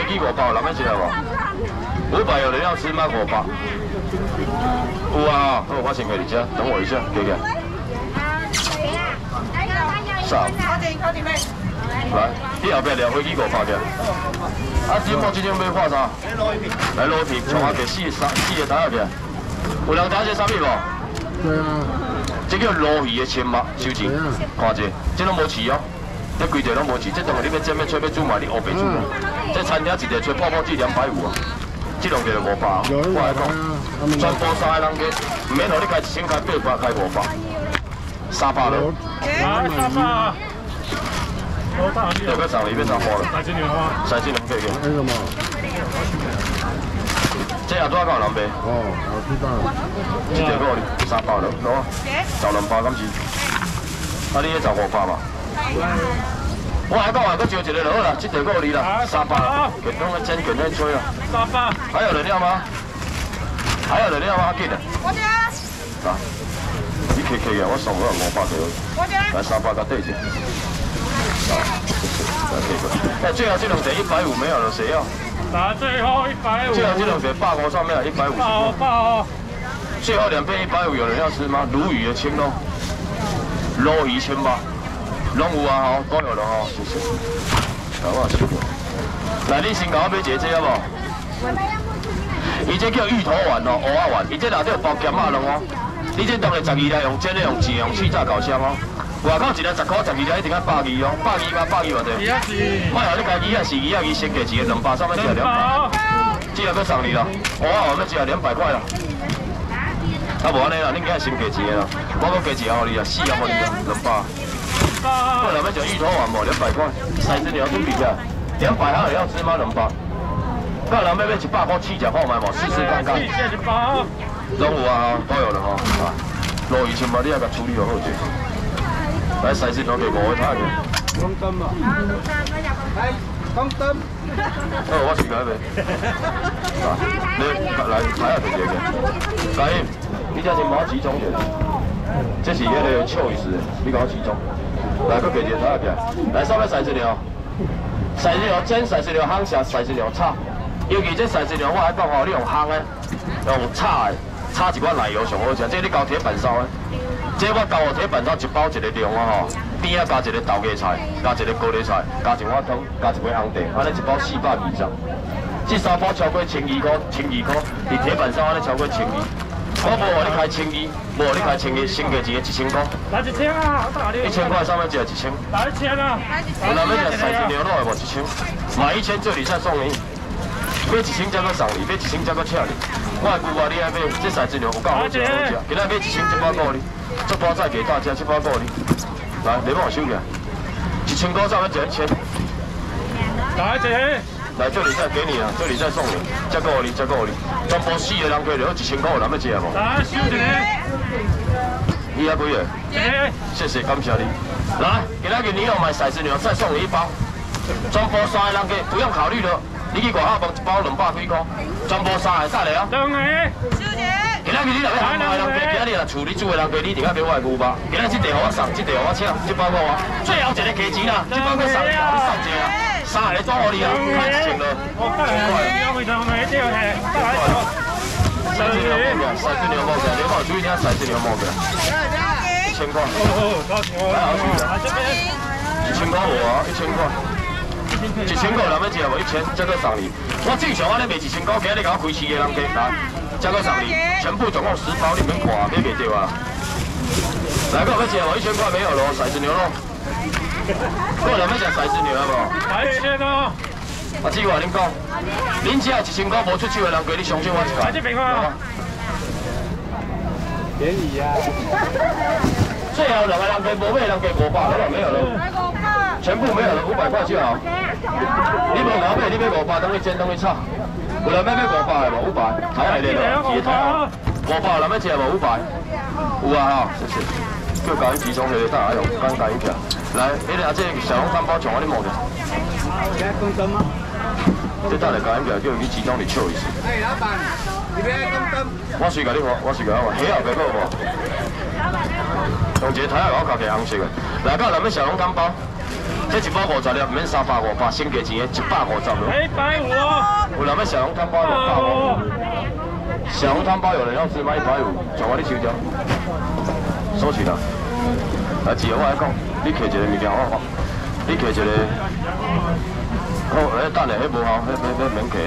鸡500，有人要吃无？500有人要吃吗？500。有啊，好，我先给你吃，等我一下，给给。啥？来，你后壁聊飞机500个。啊，今末即种要看啥？来螺皮，从下摕4个台下去。有人知影这啥物无？ 对啊。 这叫鲈鱼的青目，收钱，看者，这拢无饲哦，这规条拢无饲，这当然你要煎要吹要煮嘛，你黑白煮。这餐厅一个吹泡泡剂250啊，这两个就500啊。我来讲，全部3个人加，唔免互你开1000开800开500，300了。 300。 要个上里要3包了。 三斤牛花。 三斤两个。 那什么？ 这也多少人卖？ 哦，我知道了。 这条够哩，300了，喏，12敢是？啊，你迄1500嘛？我还讲啊，搁招一个就好啦，这条够哩啦，300啦，给弄个煎，给弄吹啦。 300。 还有人要吗？还有人要吗？紧啊！ 我这。 啊，你客气啊，我送我500条。 我这。 来300加对一下。啊，来这个。哎，最后这两条150没有了，谁要？ 拿最后150。 最后这两条850上面150。 爆。 最后2片150，有人要吃吗？鲈鱼的青咯，鲈鱼青吧，拢有啊吼，都有了吼，谢谢。好，我试过。来，你先甲我买一个这好无？伊这叫芋头丸哦，蚵仔丸，伊这内底有包咸仔卵哦。你这当然12粒用煎的，用煎用气炸烤箱哦。外口一粒10块，12粒一定要120哦，120加120偌济。莫让你家鱼啊是鱼啊，伊先价一个200，上面只200。这个搁送你啦，蚵仔丸要只200块啦。啊，无安尼啦，恁今日先加钱啦，我搁加钱互你啊，4互你啊，200。我若要食芋头丸无200块，骰子鸟准备起来，200还有要吃吗？200。个人要100块试食看卖无，试试看看。拢有啊，都有了吼。啊，鲈鱼青嘛，你也甲处理好好者。来，骰子鸟给5个睇下去。 光灯嘛。来，光灯。 好，我先来卖。啊，你来睇下就这个。来，你这先把我集中起来。这是迄个秋意思，你甲我集中。来，搁加一个睇下去。来，上面骰子鸟。骰子鸟煎，骰子鸟烘下，骰子鸟炒。尤其这骰子鸟，我还讲吼，你用烘的，用炒的，炒一罐奶油上好食。这你交铁板烧的，这我交铁板烧一包一个量啊吼，边仔加一个豆芽菜，加一个高丽菜，加一碗汤，加一杯红茶，安尼一包420。这3包超过1200块，1200块，伫铁板烧安尼超过1200。我无互你开1200，无互你开1200，先加一个1000块。 来1000啊 ！1000块上面只有1000。 来1000啊！ 我那边食骰子牛肉的无1000，买1000这里再送你。买1000才搁送你，买1000才搁请你。我的舅妈你爱买，这骰子牛有够好食，好食。今仔买1000这包够你，这包再给大家，这包够你。来，你帮我收起来。1000块上面只1000。 来1000。 来这里再给你啊，这里再送你，再够你，再够你。全部4个人加了1000块，有人要吃无？ 来收一个。 你还几个？谢谢，感谢你。来，今仔日你要买骰子牛，再送你1包。全部3个人加，不用考虑了。你去外口问一包200几块，全部3个带来啊。 2个。 今仔日你若要喊外人加，今仔日若厝你煮的人加，你一定要买我的牛肉。今仔这地互我送，这地互我请，这包我。最后一个加钱啦，这包我送，你送一个啊。3个装互你啊，太钱了。 我带来，要回头没掉嘿，再来一个。 骰子牛毛片，骰子牛毛片，你帮我注意听骰子牛毛片。1000块。 高兴哦。 来， 来这边。 1000块无啊，1000块。1000块人要吃无？1000，这个送你。我正常安尼卖1000块，今日甲我开4个人加，来，这个送你，全部总共10包，你免看，免卖掉啊。来，个要吃无？1000块没有咯，骰子牛肉。个人要吃骰子牛无？ 来1000哦。 啊，只话恁讲，恁只1000块无出手的人加，你相信我一下。 来这边啊。 便宜啊！ 最后2个人加无买，人加500，好了没有了。 全部没有了，500块就好。你无拿买，你买500，等于煎，等于炒。有人要买500的无？500，还要来了，几台啊？500，人要吃无？500。有啊哈，谢谢。叫甲伊集中下来，大家用，刚加一票。来，你俩这小笼汤包从我哩摸着。 现在公灯吗？ 这等下加一票，叫伊集中嚟笑一次。 哎，老板，你别公灯。 我随甲你看，我随甲我，虾后别个无？用一个台仔我夹起红色的。来，到人要小笼汤包。 这150粒，免350，先价钱的150了。 150哦。 有人要小笼汤包150。小笼汤包有人要吃吗？150，叫我你收掉。收起来。来，姐，我来讲，你摕一个物件我，你摕一个。好，等下，迄无效，迄免摕。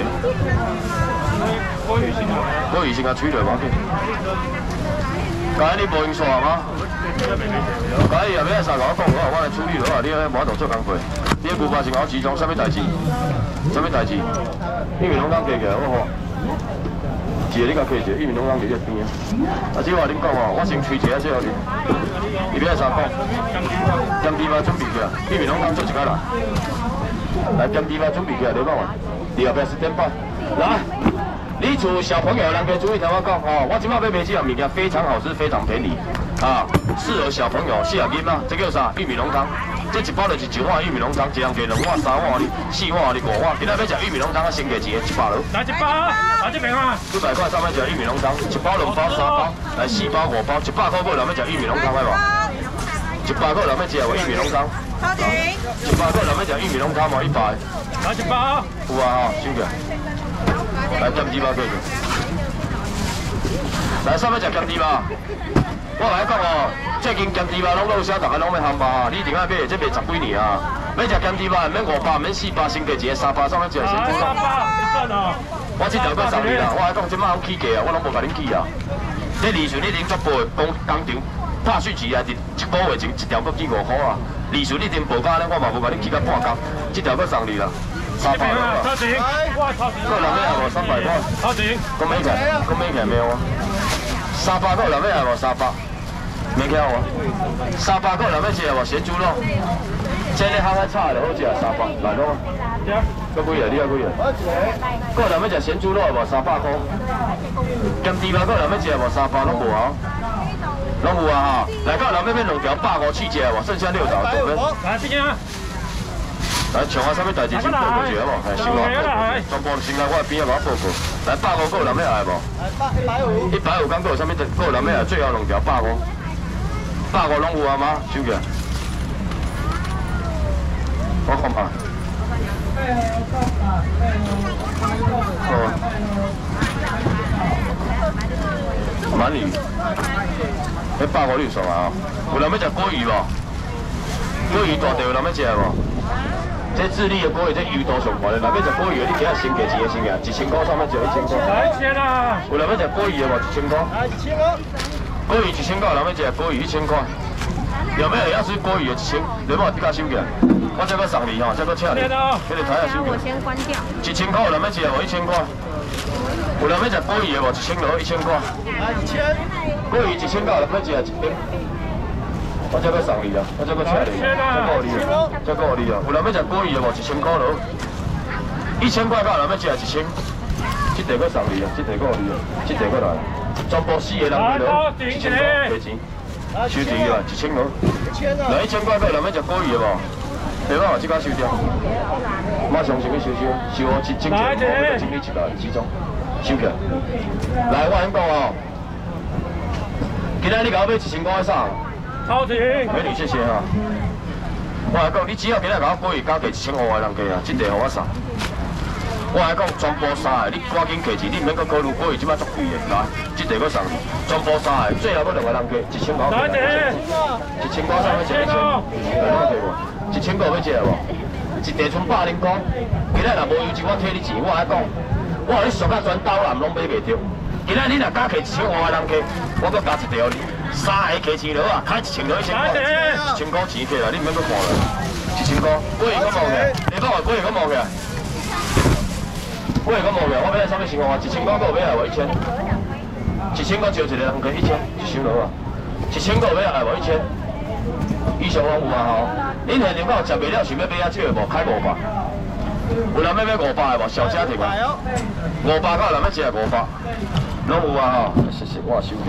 我鱼先甲取落无紧。刚才你无用煞吗？刚才后尾3甲我讲，我来处理落啊，你迄无法度做工课。你迄牛排是我集中，啥物代志？啥物代志？玉米浓汤加起来，我好。一个你甲摕一个，玉米浓汤伫你边啊。啊，这话恁讲哦，我先吹一下最后你。后尾3讲，咸猪肉准备起来，玉米浓汤做一摆来。来，咸猪肉准备起来，你讲啊。你后壁10点半，来。你厝小朋友，人家注意听我讲哦，我今摆要卖这样物件非常好吃，非常便宜啊，适合小朋友4个囡仔。这叫啥？玉米浓汤。这一包就是1碗玉米浓汤，一人加2碗、3碗哩、4碗哩、5碗。今仔要食玉米浓汤，先价钱100了。 来1包，来这边啊 ！100块上面食玉米浓汤，1包、2包、3包，来4包、5包，100块有人要食玉米浓汤的无？100块有人要食无玉米浓汤？ 超顶。 100块有人要食玉米浓汤无？100。 来1包。 有啊吼，收起来。来咸猪肉过去。来，啥要食咸猪肉？我来讲哦，最近咸猪肉拢落啥，大家拢要烘吧。你顶下买，这卖10几年啊。要食咸猪肉，免500，免400，先价钱300，上面食先猪肉。我这条搁送你啦，我来讲，即摆拢起价啊，我拢无甲恁起啊。这利顺你顶足报工场拍水池啊，一个月前一条搁起5块啊。利顺你顶报价咧，我嘛无甲恁起到半工，这条搁送你啦。300了。 超顶，哇超顶。 个人要系无300块？ 超顶。 讲买起来，讲买起来没有啊？300个人要系无300？没听我？300个人要食无咸猪肉？这咧烤开炒就好食300，来咯。搁几个？你要几个？个人要食咸猪肉无300块？咸猪肉个人要食无300拢无啊？拢有啊哈！来个人要买2条150起食无？剩下6条准备。 来这边啊！ 来，像我啥物代志先报告一下无？系收啊，全部先来我边仔甲我报告。来150个人要来无？150讲有啥物？个人要来最后2条150拢有啊吗？收起来。我看下。鳗鱼，迄150你算啊？有人要食鲑鱼无？鲑鱼大条有人要食无？这智利的鲑鱼，这鱼肚上大的，若要食鲑鱼的，你今仔先价钱的先啊，1000块上面就1000块。 来1000啦！ 有人要食鲑鱼的无？1000块。来1000块。鲑鱼1000块，有人要食鲑鱼1000块。有没有要吃鲑鱼的1000？你帮我加收起来。我这个送你吼，这个请你。这个台下收起来。我先关掉。1000块有人要食无？1000块。有人要食鲑鱼的无？1000落1000块。来1000。鲑鱼1000块，有人要食1斤。我这个送你啊，我这个请你，这个你啊，这个你啊。有人要食鲑鱼的无？1000块咯。1000块到人要食1000，这地个送你啊，这地个你啊，这地个来，全部4个人去咯，1000块给钱，收钱啊，1000咯。来1000块到人要食鲑鱼的无？对吧？这个收掉，马上先去收，收我1000块，我再整理起来集中，收起来。来，我先讲哦，今仔你甲我买1000块啥？ 超级， 美女谢谢哈。我来讲，你只要今日甲我鲑鱼加价1500人价啊，这地互我送。我来讲，全部3个，你赶紧客气，你唔免搁考虑鲑鱼即摆足贵的，来，这地搁送你，全部3个，最后搁2个人价1000块。来，1000块上要食1000，来哪个无？1000块要食无？一地剩100零块，今日若无油钱，我替你钱。我来讲，我你上到全岛南拢买袂着。今日你若加客1500人价，我搁加一条你。3个价钱落啊，开1000落1000块，1000块钱起来，你唔免搁看了，1000块，鲑鱼搁冒起来，你讲话鲑鱼搁冒起来，鲑鱼搁冒起来，我要啥物情况？1000块搁有要来无？1000，1000块招一个人价1000，一箱落啊，1000块有要来无？1000，以上拢有啊吼。恁现场讲食袂了，想要买遐少的无？开500，有人要买500的无？小家庭啊，500个人要食500，拢有啊吼。谢谢，我收起。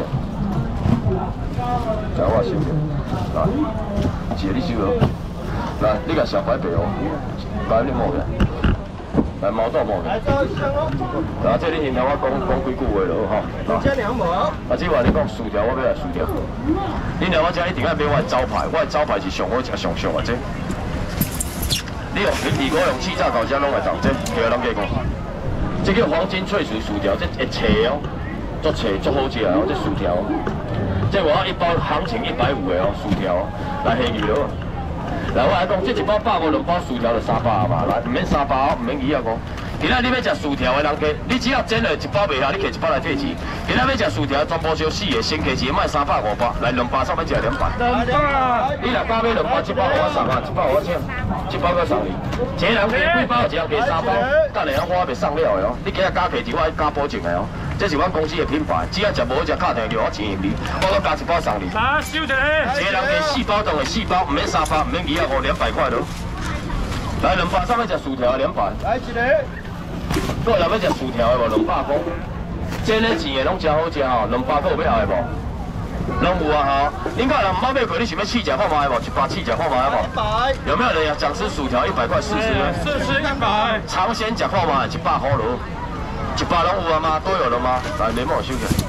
在我收起，来，一个你收落，来，你甲小白白哦，来你摸起来，来毛豆摸起来，然后这你先听我讲几句话就好吼。这两毛。啊，这话你讲薯条，我要来薯条。你若我这一定要买我的招牌，我的招牌是上好食、上俗的这。 你用平底锅用气炸烤箱拢会当，这叫人加讲。这叫黄金脆薯薯条，这会脆哦，足脆足好食哦，这薯条。这我一包行情150的哦，薯条来下鱼了。来，我来讲，这一包150，2包薯条就300嘛，来，唔免300哦，唔免2啊讲。今仔你要食薯条的人加，你只要煎了一包袂下，你摕1包来退钱。今仔要食薯条，全部烧死的，先加钱，卖300、500，来2包，上面食200。你若加买2包，1包我送啊，1包我请，1包我送你。一个人加几包，一人加3包，等下我袂送了的哦。你今仔加价钱，我加保证的哦。这是阮公司的品牌，只要食无好食，敲电话叫我钱用你，我搁加1包送你。 啊，收一个。 一个人加4包，当然4包，唔免300，唔免2啊5，200块咯。来2包，上面食薯条200。 来一个。 个人要食薯条的无？200块。煎的钱的拢真好食吼，200块有要后的无？拢有啊吼。恁看人唔捌买过，你想要试食看卖无？1包试食看卖无？100。有没有人想吃薯条100块试试呢？ 试吃100。 尝鲜食看卖，100块咯。1包拢有啊吗？都有了吗？来，联盟收起来。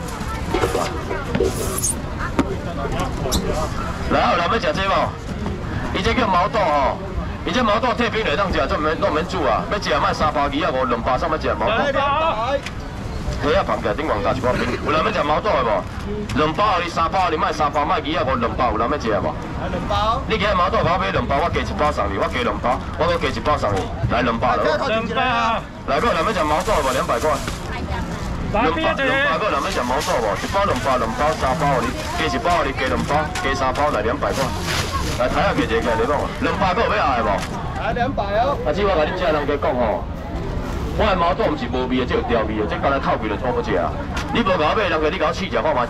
来，有人要食这无？伊这叫毛豆吼。伊这毛豆退冰来当食，这拢免煮啊！要食卖3包2啊5，2包上要食毛豆。虾仔放起来顶王加1包冰。有人要食毛豆的无？2包你3包你卖3包卖2啊5，2包有人要食无 2包。 你今日毛豆我买2包，我加1包送你，我加2包，我搁加1包送你，来2包了。 2包。 来个人要食毛豆无？200块。2包个人要食毛豆无？1包2包，2包3包你，加1包你，加2包，加3包来200块。来睇下几只起来，你讲200个有要爱无？ 来200哦。 阿姊，我甲恁遮人家讲吼，我的毛豆毋是无味的，只有调味的，这刚才透味就错不食啊！你无甲我买，人家你甲我试食看卖。